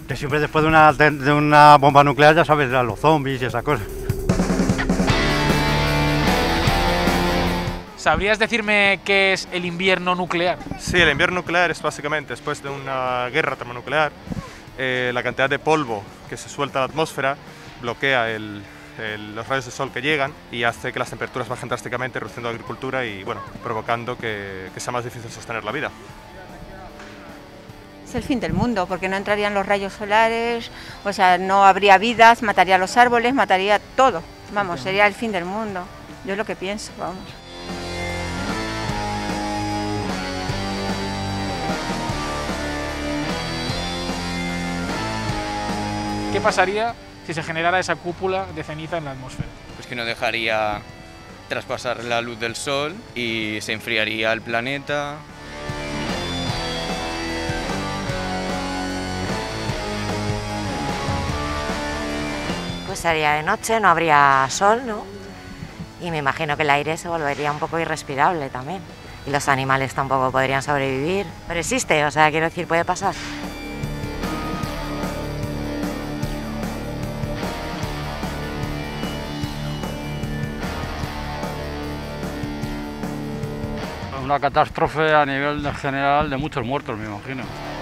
Que siempre después de una bomba nuclear, ya sabes, los zombies y esas cosas. ¿Sabrías decirme qué es el invierno nuclear? Sí, el invierno nuclear es básicamente después de una guerra termonuclear, la cantidad de polvo que se suelta a la atmósfera bloquea los rayos de sol que llegan y hace que las temperaturas bajen drásticamente, reduciendo la agricultura y bueno, provocando que sea más difícil sostener la vida. Es el fin del mundo, porque no entrarían los rayos solares, o sea, no habría vidas, mataría los árboles, mataría todo. Vamos, sería el fin del mundo. Yo es lo que pienso, vamos. ¿Qué pasaría si se generara esa cúpula de ceniza en la atmósfera? Pues que no dejaría traspasar la luz del sol y se enfriaría el planeta. Pues sería de noche, no habría sol, ¿no? Y me imagino que el aire se volvería un poco irrespirable también. Y los animales tampoco podrían sobrevivir. Pero existe, o sea, quiero decir, puede pasar. Una catástrofe a nivel general de muchos muertos, me imagino.